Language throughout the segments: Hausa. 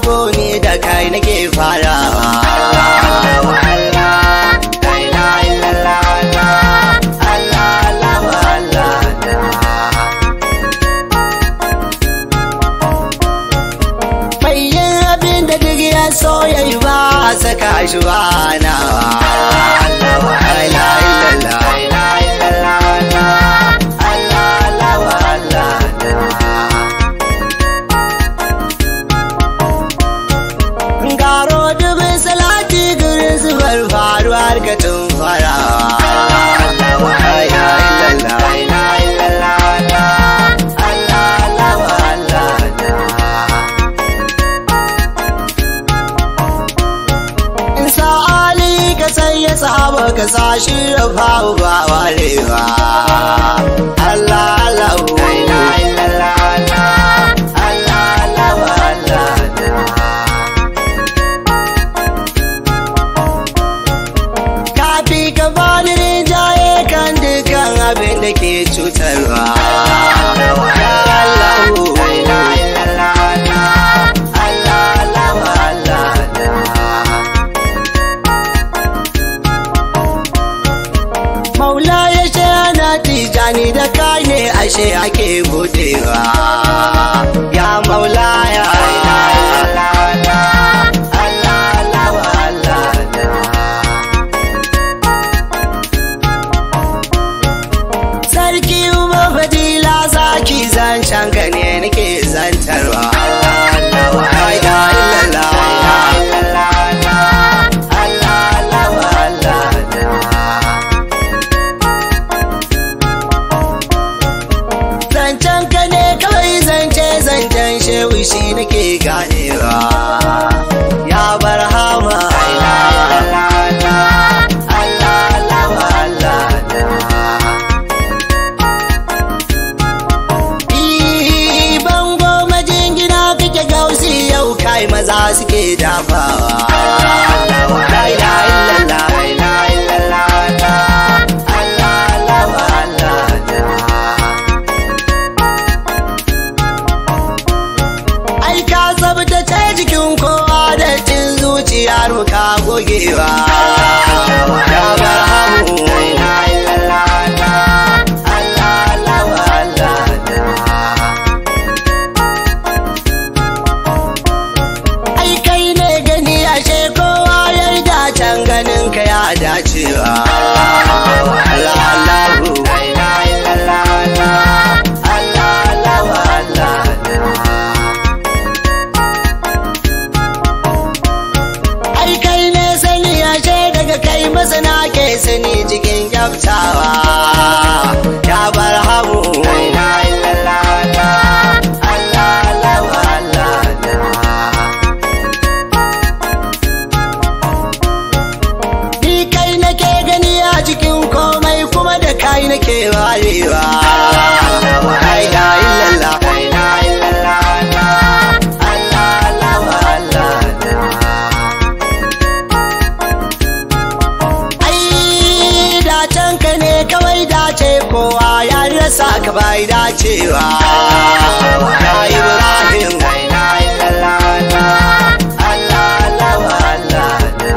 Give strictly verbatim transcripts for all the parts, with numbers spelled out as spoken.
yabo ne da kai nake farawa. Allah la ilaha illallah Allah Allah bayyin abin da duk ya so yayi ba saka shi ba nawa. Allah la ilaha illallah faruwar ka tun farawa. In sa'ali ka sanya sahaba ka sa shi da fawo ba warewa. Allah Allah abin da ke cutarwa. Maula ya ce ana tijani da kai ne ashe ake godewa. Ya maula ya zancen ka ne nake zantarwa. Zancen ka ne kawai zance zancen shehu shi nake ganewa. Ya barhama maza suke dafawa. La ilaha illallah la ilaha illallah Allah Allah. Ai ka tsabtace jikin kowa da cin zuciyar ka gogewa. Ya barhamu la ilaha illallah ganin ka ya dacewa. Allah Allahu la ilaha illallah Allah Allah. Ai kai ne sani ashe daga kai masana ke sani cikin kyaftawa. Ya barhamu la ilaha illallah kai nake warewa. La ilaha illallah la ilaha illallah Allah Allah. Ai dacen ka ne kawai dace kowa ya rasa ka bai dacewa. Ya Ibrahim la ilaha illallah Allah Allah.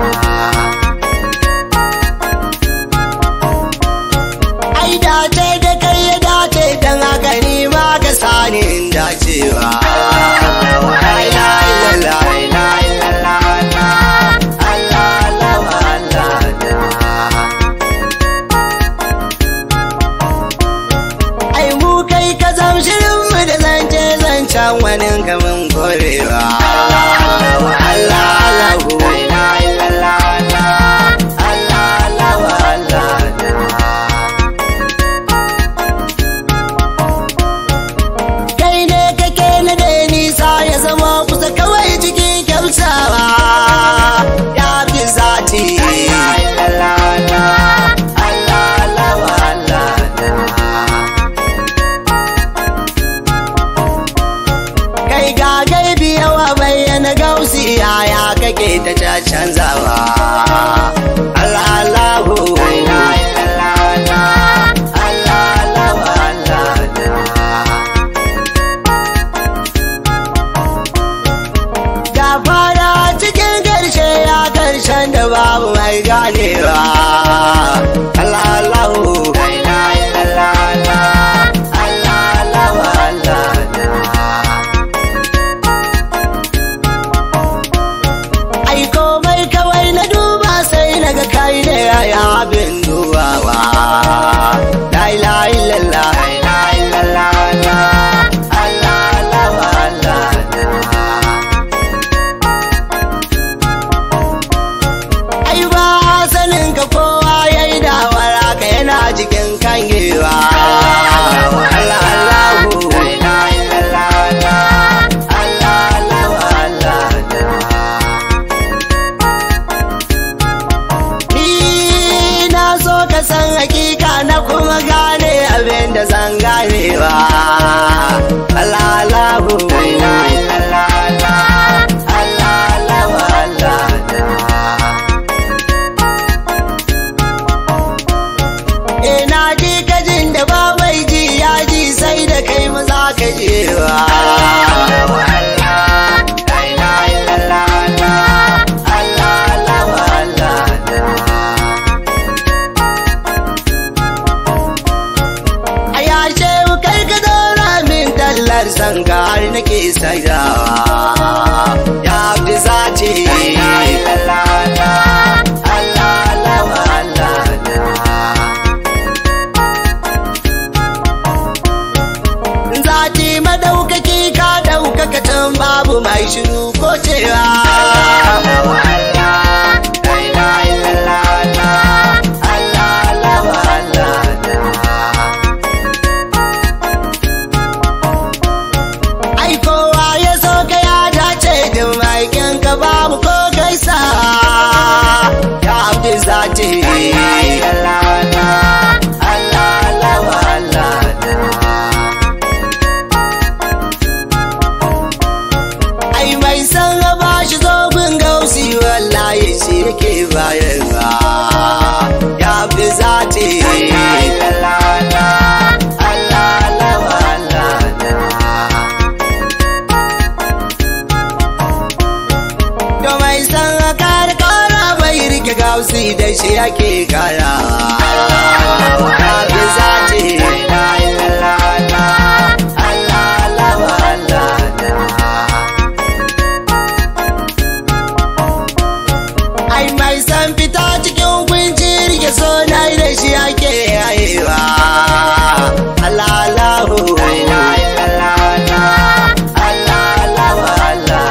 Dace da kai ya dace dan haka ni ma ka sani in dacewa. La ilaha illallah la ilaha illallah Allah Allah. Ai mu kai ka zamshirin mu da zance zancen wani kamun korewa. Allah Allah la ilaha illallah kake ta canzawa. Allah Allahu la ilaha illallah Allah Allah. Da ƙarshen da babu mai ganewa. Allah Allah la ilaha illallah Allah Allah Allah. Ai komai kawai na duba sai naga kai ne ya abin dubawa. La ilaha illallah la ilaha illallah Allah Allah Allah. Ai ba sanin ka kowa yayi da waraka yana cikin kangewa. Allah Allah la ilaha illallah Allah Allah Allah. Ni na so ka san hakika na kuma gane abin da zan ganewa. Allah Allah la ilaha illallah Allah Allah Allah. Ina ji kajin da ba mai ji ya ji sai da kai maza ka jewa. A yashe kai ka dora min dallar sanga har nake saidawa. Ya fi zace madaukaki ka daukaka tun babu mai shiru ko cewa. Ai kowa ya so ka ya dace da maikin ka babu ko gaisa. Ya abdi zati yake bayarwa. Ya fi zace to mai san kar kara bai rike gausi da shi yake kara. Ya fi zace ai mai san fita cikin kunci rike so na da shi ake yayewa. Allah Allah la ilaha illallah Allah Allah Allah.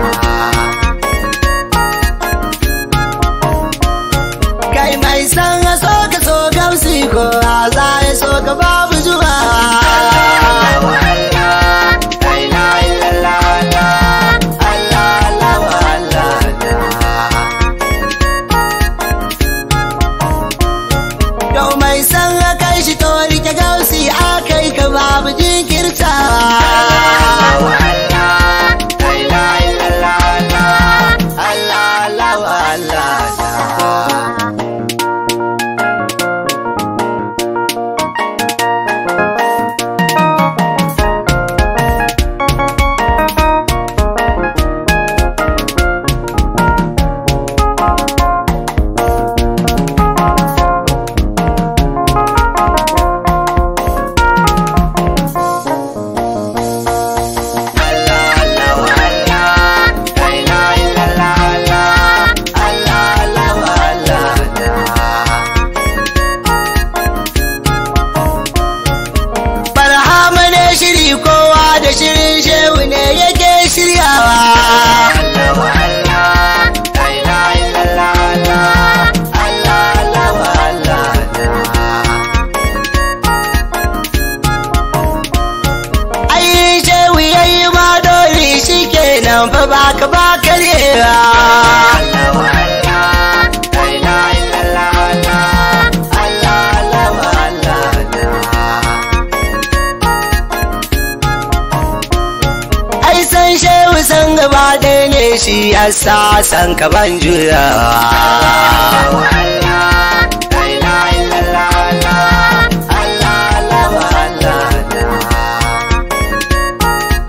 Kai mai san so ka so gausi ko za ya so ka babu zuwa. Babu jinkirta Allah Allah Allah. Shirin shehu ne yake shiryawa. Ai shehu yayi ma dole shi kenan fa baka ba karyewa. Shehu san gaba ɗaya ne shi ya sa san ka ban juyawa.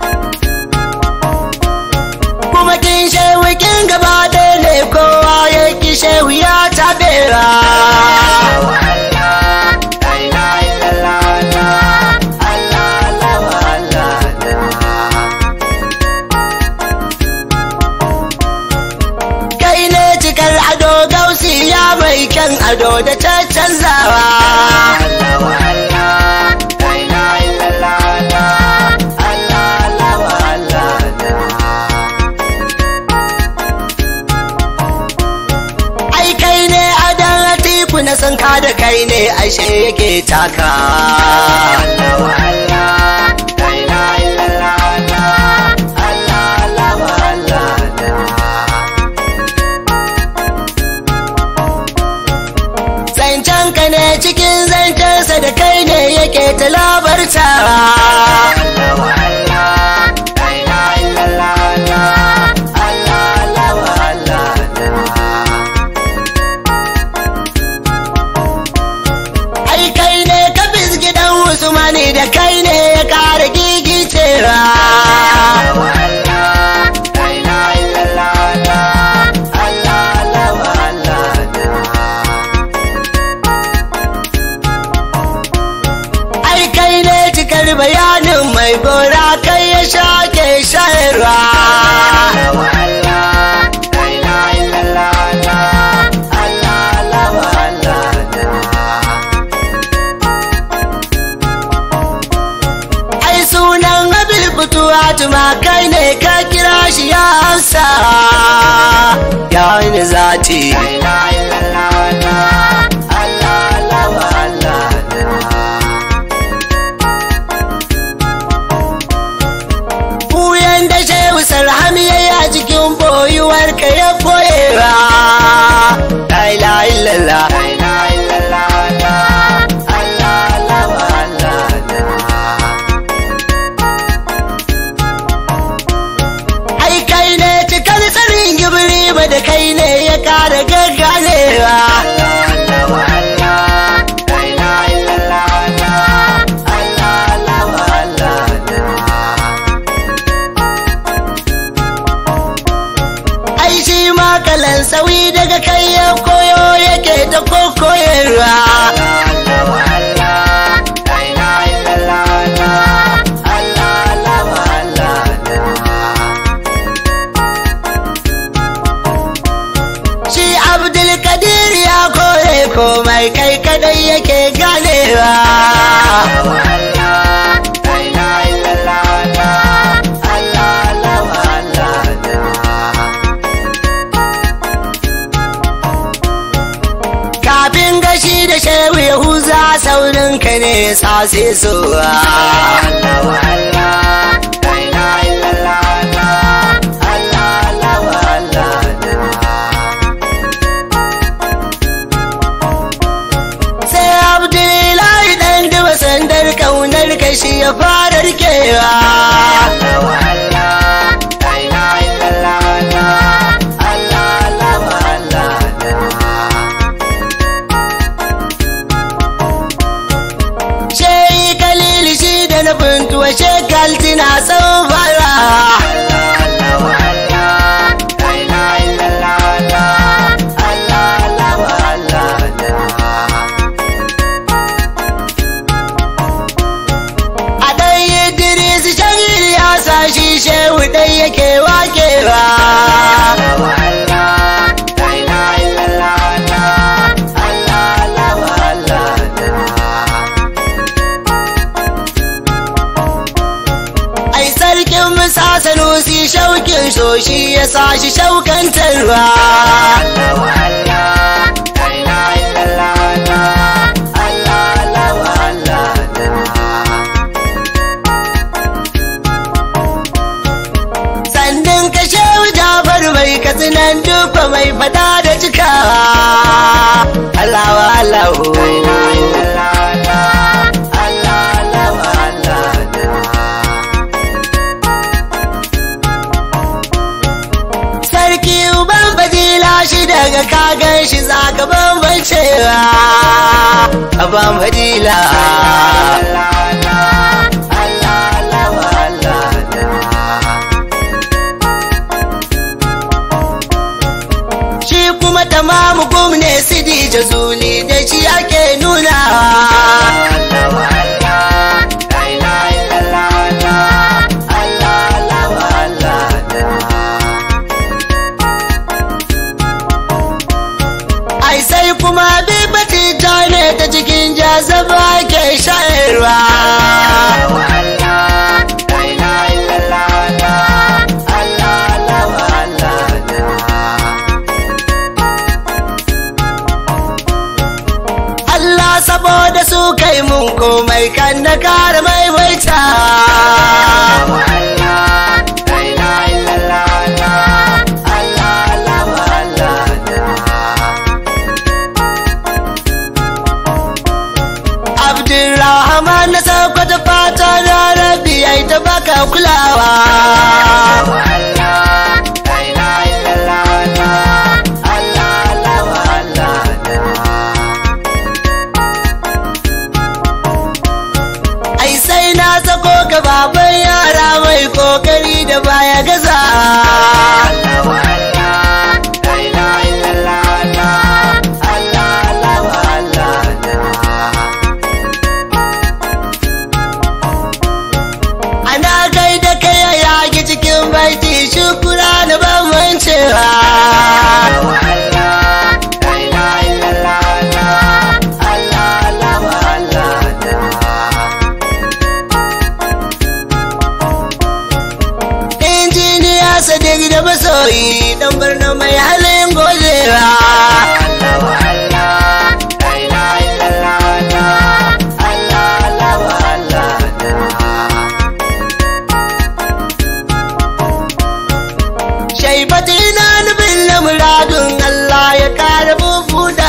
Kuma kin shehu kin gaba ɗaya ne kowa ya mai kyan ado da caccanzawa. Ai kai ne adon Atiku na san ka da kai ne ashe yake taka. Zancenka ne cikin zancensa da kai ne yake ta labarta. Ai kai ne ka bizgidan Usmani da kai ne ya ƙara gigicewa. Bayanin mai gora kai ya shake shayarwa. Ai sunan Abil Futuwa tuma kai ne ka kira shi ya amsa. Ya wani zati Sarham yayi a cikin boyuwar ka ya koyewa. La ilaha illallah, la ilaha illallah, Allah Allah Allah. Ai kai ne cikar tsarin gibiri ba da kai ne ya kara gagganewa. Kalan sauyi daga kai ya koyo yake ta kokoyarwa. Shi Abdulkadir ya kore komai kai kadai yake ganewa. Gashi da shehu Yahuza saurin ka ne sase suwa. Sai Abdullahi dan duba sandar kaunar kashi ya fara rikewa. Bintuwa shekal tina sau fara. A ɗan Idris shagir ya sa shi shehu ɗai yake wakewa. Sanusi shaukin so shi ya sa shi shaukantarwa. Sannan ka shehu Jafar mai katsinan duka mai fada da cikawa. Allah wa Allah shi daga kagan shi za ka bambancewa a ban fadila. Shi kuma tamamu gumne sidi jazuli da shi ake nuna. Sai kuma bibati ta ne ta cikin jazaba ke shayarwa. Allah saboda su kai mun komai kan na kara maimaita. Abdurrahman na sakwata fata na rabi ai ta baka kulawa. Ai sai na sako ga baban yara mai kokari da baya gaza. Shukura da ban mancewa. Injiniya Sadiq da masoyi dan Borno mai halin gojewa. Shaibatina nufin lamuradun Allah ya kara bubuda.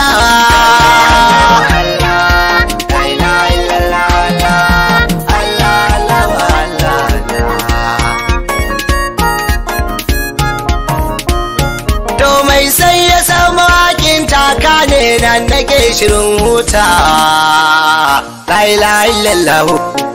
To mai sai ya samu hakin taka ne nan nake shirin huta. La ilaha illallah.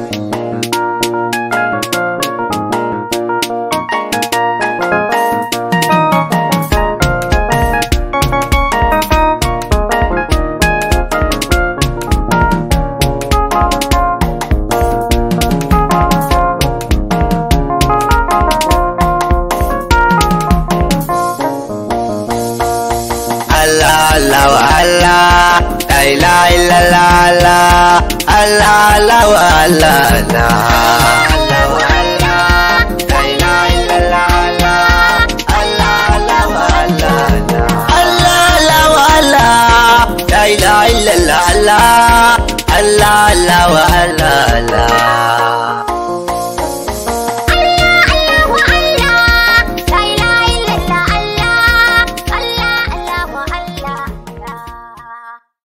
Allah Allah Allah, la ilaha illallah, Allah Allah Allah Allah, Allah Allah Allah.